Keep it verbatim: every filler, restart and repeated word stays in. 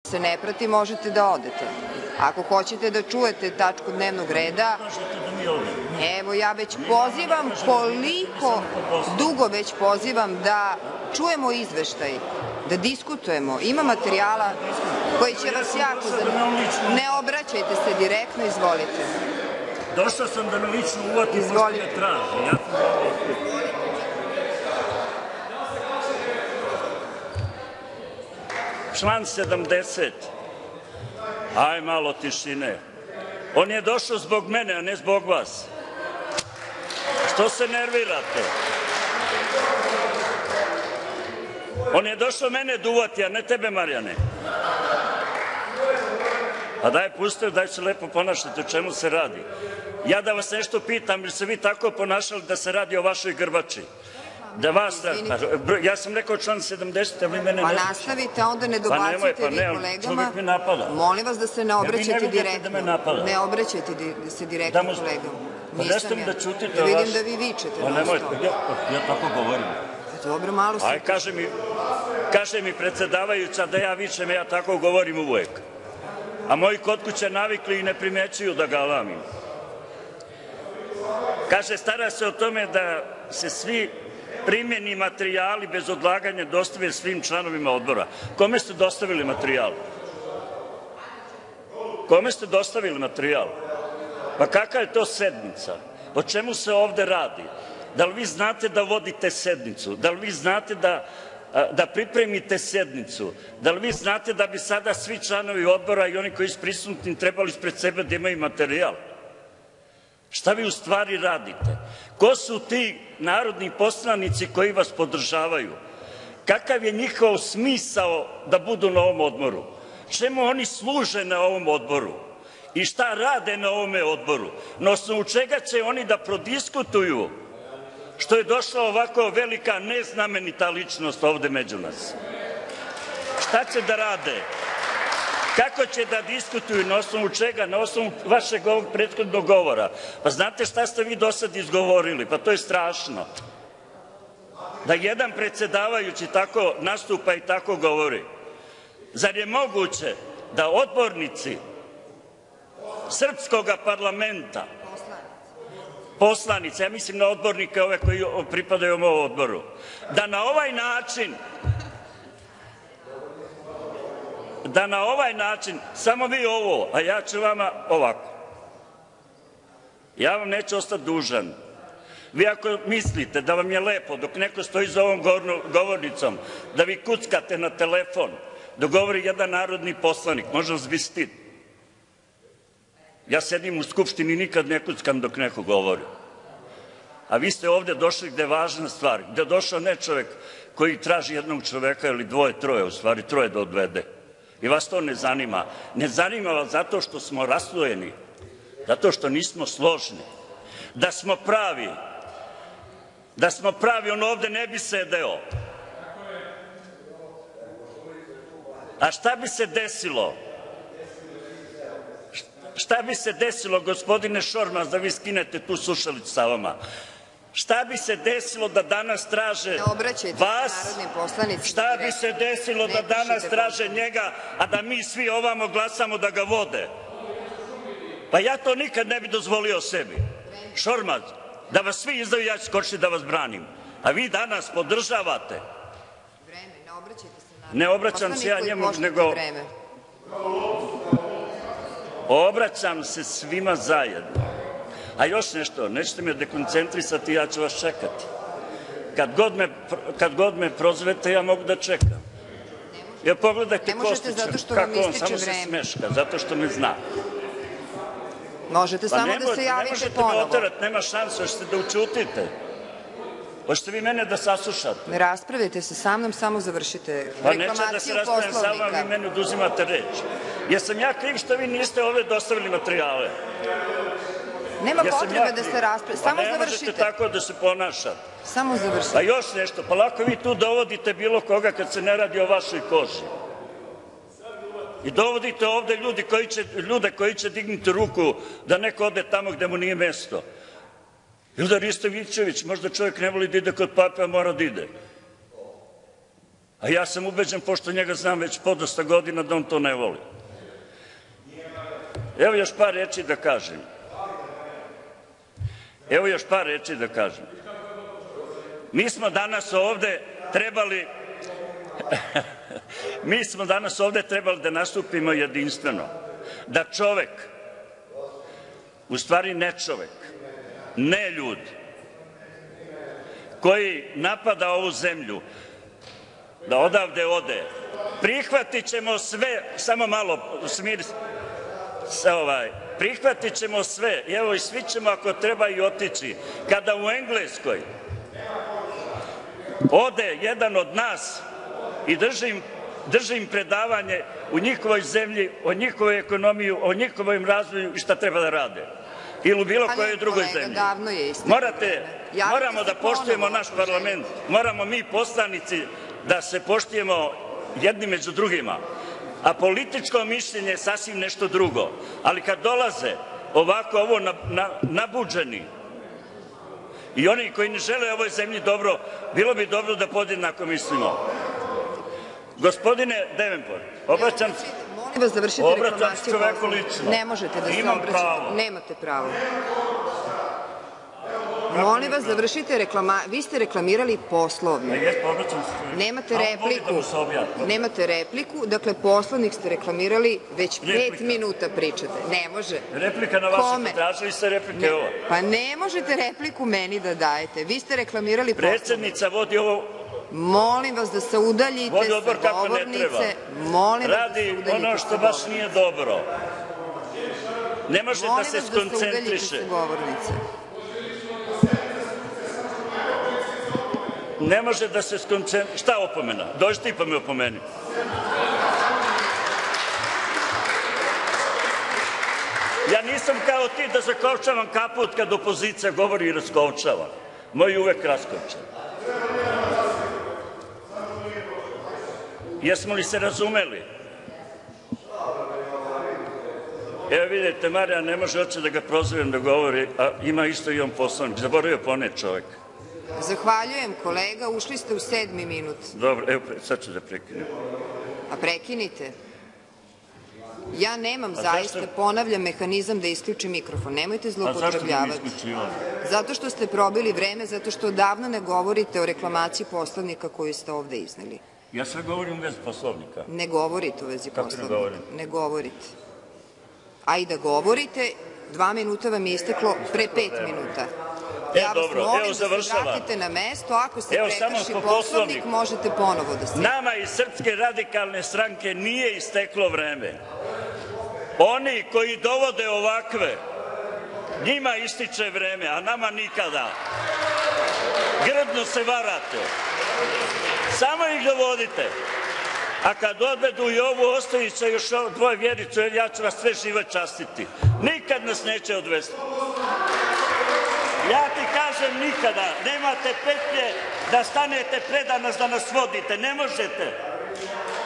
se ne prati, možete da odete. Ako hoćete da čujete tačku dnevnog reda, evo ja već pozivam, koliko dugo već pozivam da čujemo izveštaj, da diskutujemo. Ima materijala koji će vas jako zanimati. Ne obraćajte se direktno, izvolite. Došao sam da me lično uvati, pošto me traži. Član sedamdeset. Aj malo tišine. On je došao zbog mene, a ne zbog vas. Što se nervirate? On je došao mene duvati, a ne tebe, Marijane. Pa daj, pustite, daj se lepo ponašati, o čemu se radi. Ja da vas nešto pitam, jer se vi tako ponašali da se radi o vašoj grbači. Da vas, ja sam rekao član sedamdeset, a vi mene ne... Pa nastavite, onda ne dobacujte vi kolegama. Molim vas da se ne obraćate direktno. Ne obraćate se direktno kolegama. Nisam ja. Da vidim da vi vičete. Pa nemojte, ja tako govorim. Dobro, malo se... Aj, kaže mi predsedavajuća da ja vičem, ja tako govorim uvek. A moji kod kuće navikli i ne primećuju da galamim. Kaže, stara se o tome da se svi primjeni materijali bez odlaganja dostave svim članovima odbora. Kome ste dostavili materijal? Kome ste dostavili materijal? Pa kakva je to sednica? O čemu se ovde radi? Da li vi znate da vodite sednicu? Da li vi znate da da pripremite sednicu? Da li vi znate da bi sada svi članovi odbora i oni koji su prisutni trebali ispred sebe da imaju materijal? Šta vi u stvari radite? Ko su ti narodni poslanici koji vas podržavaju? Kakav je njihov smisao da budu na ovom odboru? Čemu oni služe na ovom odboru? I šta rade na ovome odboru? Na osnovu čega će oni da prodiskutuju što je došla ovako velika neznamenita ličnost ovde među nas? Šta će da rade? Kako će da diskutuju, na osnovu čega? Na osnovu vašeg ovog prethodnog govora. Pa znate šta ste vi do sad izgovorili? Pa to je strašno. Da jedan predsedavajući tako nastupa i tako govori. Zar je moguće da odbornici srpskog parlamenta, poslanice, ja mislim na odbornike ove koji pripadaju ovom odboru, da na ovaj način da na ovaj način, samo vi ovo, a ja ću vama ovako. Ja vam neću ostati dužan. Vi ako mislite da vam je lepo dok neko stoji za ovom govornicom, da vi kuckate na telefon, dok govori jedan narodni poslanik, može vas biti stid. Ja sedim u Skupštini i nikad ne kuckam dok neko govori. A vi ste ovde došli gde je važna stvar, gde je došao ne čovek koji traži jednog čoveka ili dvoje, troje, u stvari troje da odvede. I vas to ne zanima. Ne zanima vas zato što smo raslojeni, zato što nismo složni. Da smo pravi, da smo pravi, on ovde ne bi sedeo. A šta bi se desilo? Šta bi se desilo, gospodine Šormaz, da vi skinete tu slušalicu sa vama? Šta bi se desilo da danas traže vas? Šta bi se desilo da danas traže njega, a da mi svi ovamo glasamo da ga vode? Pa ja to nikad ne bi dozvolio sebi. Šormaz, da vas svi izdaju, ja ću skočiti da vas branim. A vi danas podržavate. Ne obraćam se ja njemu, nego obraćam se svima zajedno. A još nešto, nećete me dekoncentrisati, ja ću vas čekati. Kad god me prozvete, ja mogu da čekam. Jer pogledajte Kostića, kako on samo se smeška, zato što me zna. Možete samo da se javite ponovo. Ne možete me oterati, nema šanse, hoćete da učutite. Hoćete vi mene da saslušate. Ne raspravite se sa mnom, samo završite reklamaciju Poslovnika. Pa neće da se raspravim sa vama, vi meni oduzimate reč. Jesam ja kriv što vi niste ovde dostavili materijale? Nema potrebe da se raspravite, samo završite. Pa ne možete tako da se ponašate. Samo završite. Pa još nešto, pa lako vi tu dovodite bilo koga kad se ne radi o vašoj koži. I dovodite ovde ljude koji će dignuti ruku da neko ode tamo gde mu nije mesto. Ildar Ristovićević, možda čovjek ne voli da ide kod pape, a mora da ide. A ja sam ubeđen, pošto njega znam već podosta godina, da on to ne voli. Evo još par reči da kažem. Evo još par reči da kažem. Mi smo danas ovde trebali mi smo danas ovde trebali da nastupimo jedinstveno. Da čovek, u stvari ne čovek, ne ljud, koji napada ovu zemlju, da odavde ode. Prihvatit ćemo sve, samo malo, smiri se ovaj, prihvatit ćemo sve, evo i svi ćemo ako treba i otići. Kada u Engleskoj ode jedan od nas i držim, držim predavanje u njihovoj zemlji, o njihovoj ekonomiji, o njihovom razvoju i šta treba da rade. Ili u bilo kojoj drugoj zemlji. Morate, moramo da poštujemo naš parlament, moramo mi poslanici da se poštujemo jedni među drugima. A političko mišljenje je sasvim nešto drugo. Ali kad dolaze ovako ovo na, na, nabuđeni i oni koji ne žele ovoj zemlji dobro, bilo bi dobro da podjednako mislimo. Gospodine Devenport, obraćam se... Molim vas, završite reklamaciju. Čoveku lično. Ne možete da se Imam obraćate. pravo. Nemate pravo. Molim vas, završite reklamaciju. Vi ste reklamirali Poslovnik. Nemate repliku. Nemate repliku. Dakle, Poslovnik ste reklamirali, već pet minuta pričate. Ne može. Replika na vaše, potražili ste replike ovo. Pa ne možete repliku meni da dajete. Vi ste reklamirali Poslovnik. Predsednica vodi ovo... Molim vas da se udaljite sa govornice. Molim vas da se udaljite sa govornice. Radi ono što baš nije dobro. Ne može da se skoncentriše. Ne može da se skoncentriše. Šta opomena? Dođi ti pa me opomeni. Ja nisam kao ti da zakovčavam kaput kad opozicija govori i raskovčava. Moj uvek raskovčava. Jesmo li se razumeli? Evo vidite, Marijan ne može oče da ga prozovem da govori, a ima isto i on Poslovnik. Zaboravio ponet čovek. Zahvaljujem kolega, ušli ste u sedmi minut. Dobro, evo sad ću da prekinem. A prekinite. Ja nemam zaista, ponavljam, mehanizam da isključim mikrofon. Nemojte zloupotrebljavati. A zašto mi isključivali? Zato što ste probili vreme, zato što odavno ne govorite o reklamaciji Poslovnika koju ste ovde izneli. Ja sve govorim u vezi Poslovnika. Ne govorite u vezi Poslovnika. Kako ne govorim? Ne govorite. A i da govorite, dva minuta vam je isteklo pre pet minuta. Ja vas molim da se vratite na mesto, ako se prekrši Poslovnik, možete ponovo da se... Nama iz Srpske radikalne stranke nije isteklo vreme. Oni koji dovode ovakve, njima ističe vreme, a nama nikada. Grdno se varate. Samo ih dovodite. A kad odvedu i ovu Ostojića još dvoje Vjericu, ja ću vas sve živo častiti. Nikad nas neće odvesti. Ja ti kažem nikada. Nemate petlje da stanete pred nas da nas vodite. Ne možete.